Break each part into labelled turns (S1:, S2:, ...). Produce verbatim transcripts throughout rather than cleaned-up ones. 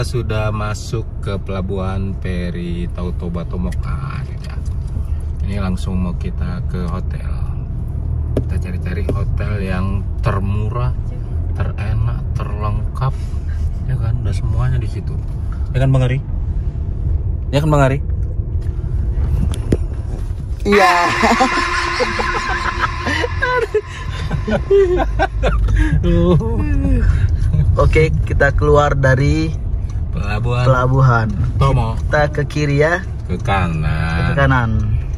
S1: sudah masuk ke pelabuhan Peri Tautoba Tomoka gitu. Ini langsung mau kita ke hotel. Kita cari-cari hotel yang termurah, terenak, terlengkap, ya kan? Udah semuanya di situ. Ya kan Bang Ari? Ya kan Bang Ari?
S2: Iya. Oke, kita keluar dari
S1: Pelabuhan,
S2: pelabuhan.
S1: Tomo.
S2: Kita ke kiri ya,
S1: Ke kanan.
S2: ke kanan.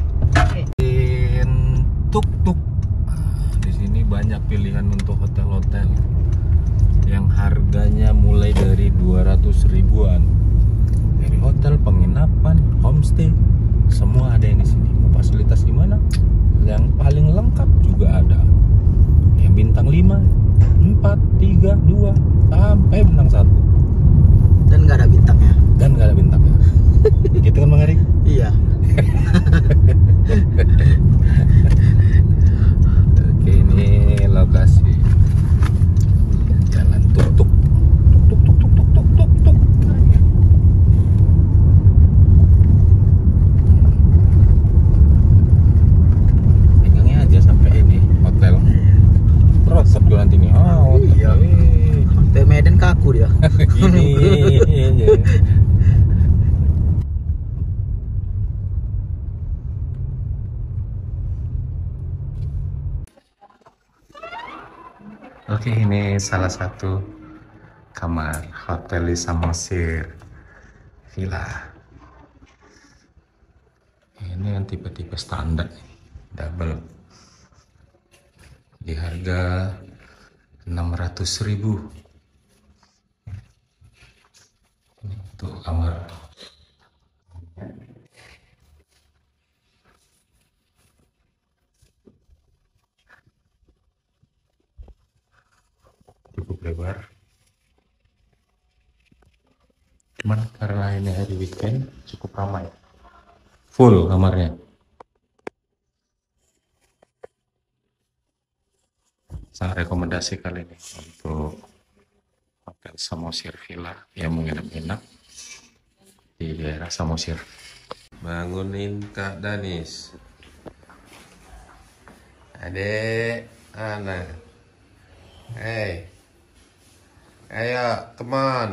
S1: Tuk-tuk. Nah, di sini banyak pilihan untuk hotel-hotel yang harganya mulai dari dua ratus ribuan. Dari hotel, penginapan, homestay, semua ada yang di sini. Mau fasilitas gimana? Yang paling lengkap juga ada. Yang bintang lima, empat, tiga, dua, sampai bintang satu.
S2: Dan nggak ada bintangnya.
S1: Dan nggak ada bintangnya. Gitu kan Bang Ari?
S2: Iya.
S1: Oke, ini lokasi jalan tuk-tuk. Tuk-tuk, tuk-tuk, tuk-tuk, tuk. Pegangnya aja sampai ini hotel. Rosep juga nanti nih. Oh,
S2: Iya. Sampai Medan kaku dia.
S1: Gini. Oke, ini salah satu kamar hotel di Samosir Villa. Ini yang tipe-tipe standar, double, di harga enam ratus ribu. Ini tuh kamar. Cukup lebar. Cuman karena ini hari weekend cukup ramai. Full kamarnya. Sangat rekomendasi kali ini untuk hotel Samosir Villa yang mau nginep-nginep di daerah Samosir. Bangunin Kak Danis. Adek, anak. Hey, ayo, come on.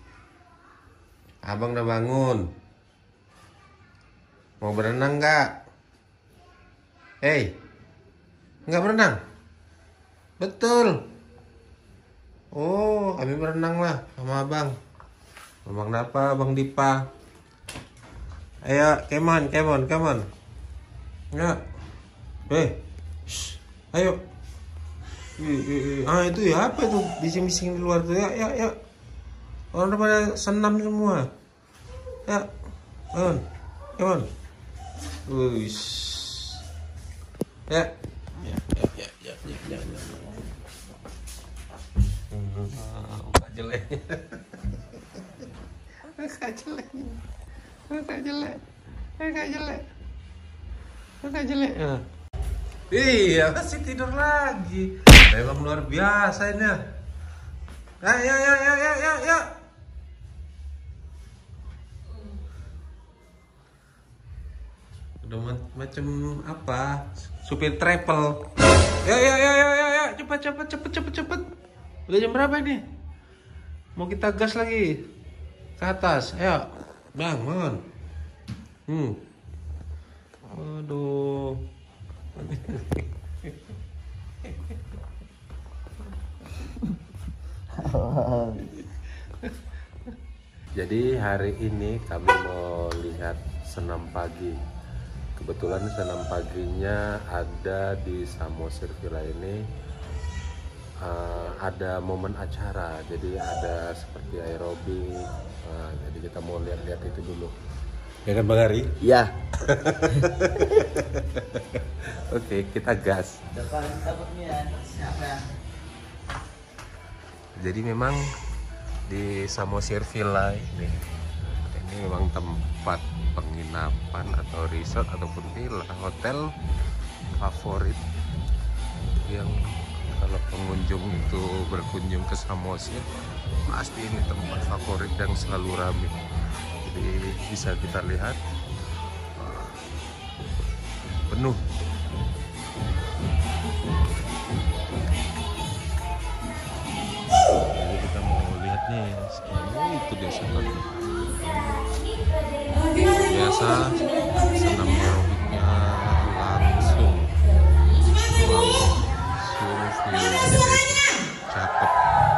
S1: Abang udah bangun. Mau berenang nggak? Hey, nggak berenang? Betul. Oh, Abi berenang lah sama abang. Abang Dapa, Abang Dipa. Ayo, come on, come on, come on. Ya, hey, shh. Ayo. Ah itu ya apa itu bising-bising di luar tuh ya ya ya orang udah pada senam semua ya on on Uish. ya ya ya ya ya ya ya muka jelek muka jelek muka jelek muka jelek muka jelek ya. Iya, masih tidur lagi. Memang luar biasa ini. Ya, ya, ya, ya, ya, ya, ya. Udah macam apa? Supir travel. Ya, ya, ya, ya, ya, ya. Cepat, cepat, cepat, cepat, cepat. Udah jam berapa ini? Mau kita gas lagi ke atas. Ayo, bangun. Hmm. Aduh. Jadi hari ini kami mau lihat senam pagi. Kebetulan senam paginya ada di Samosir Villa ini. Uh, ada momen acara, jadi ada seperti aerobik. Uh, jadi kita mau lihat-lihat itu dulu. Ya kan Bang Ari?
S2: Iya.
S1: Oke, kita gas. Jadi memang di Samosir Villa ini, ini memang tempat penginapan atau resort ataupun villa hotel favorit yang kalau pengunjung itu berkunjung ke Samosir, pasti ini tempat favorit yang selalu ramai. Jadi bisa kita lihat penuh. Jadi kita mau lihat nih, oh, itu dia sekali. Biasa senam aerobiknya langsung. Wow, cakep.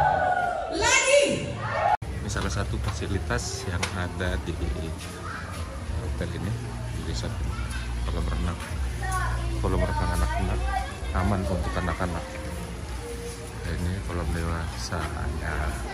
S1: Ini salah satu fasilitas yang ada di hotel ini, di resort ini. Kolam renang, kolam renang anak-anak, aman untuk anak-anak. Ini kolam dewasa ya.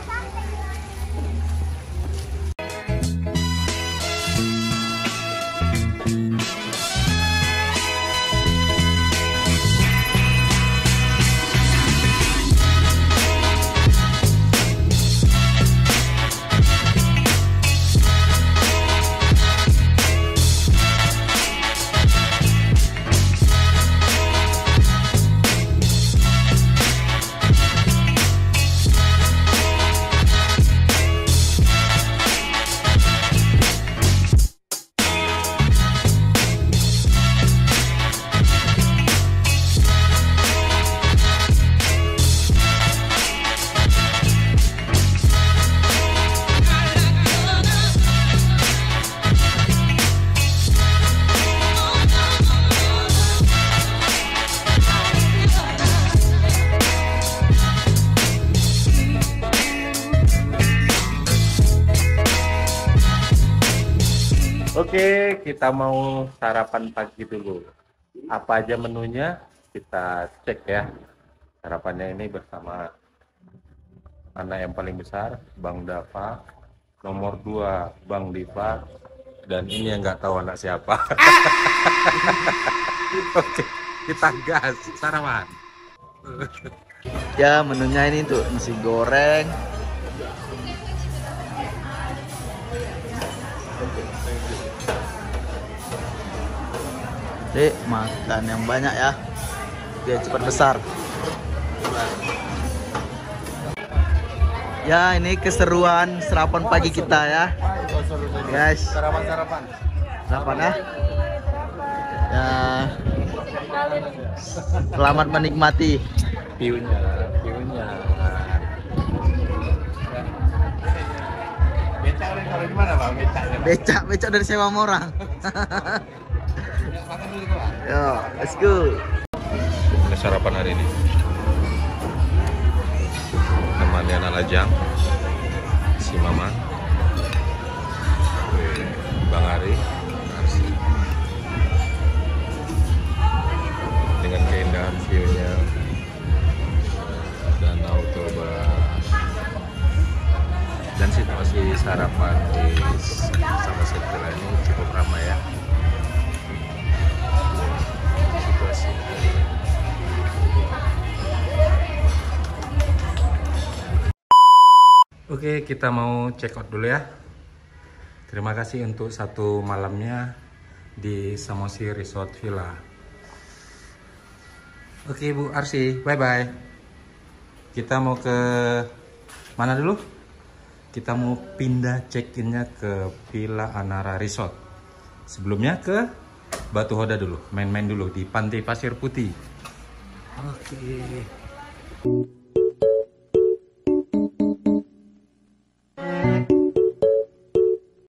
S1: Oke, kita mau sarapan pagi dulu. Apa aja menunya? Kita cek ya. Sarapannya ini bersama anak yang paling besar, Bang Dava. Nomor dua, Bang Diva. Dan ini yang nggak tahu anak siapa. Oke, kita gas sarapan.
S2: Ya, menunya ini tuh nasi goreng. Dek, makan yang banyak ya, biar cepat besar. Ya, ini keseruan sarapan pagi kita ya, guys.
S1: Sarapan-sarapan.
S2: Sarapan ya. Ya, selamat menikmati.
S1: View-nya, view-nya. Becak kalau di mana, Bang? Becaknya, Bang?
S2: Becak, becak dari sewa orang.
S1: Makan dulu, Bang.
S2: Yo, let's go.
S1: Ini sarapan hari ini. Temannya anak lajang, si Mama, Bang Ari, Arsi. Dengan keindahan view-nya, Danau Toba. Dan situasi sarapan di Samosir Villa ini cukup ramai ya. Situasi. Oke, kita mau check out dulu ya. Terima kasih untuk satu malamnya di Samosir Resort Villa. Oke Bu Arsi, bye bye. Kita mau ke mana dulu? Kita mau pindah check-innya ke Villa Anara Resort. Sebelumnya ke Batu Hoda dulu, main-main dulu di Pantai Pasir Putih. Oke.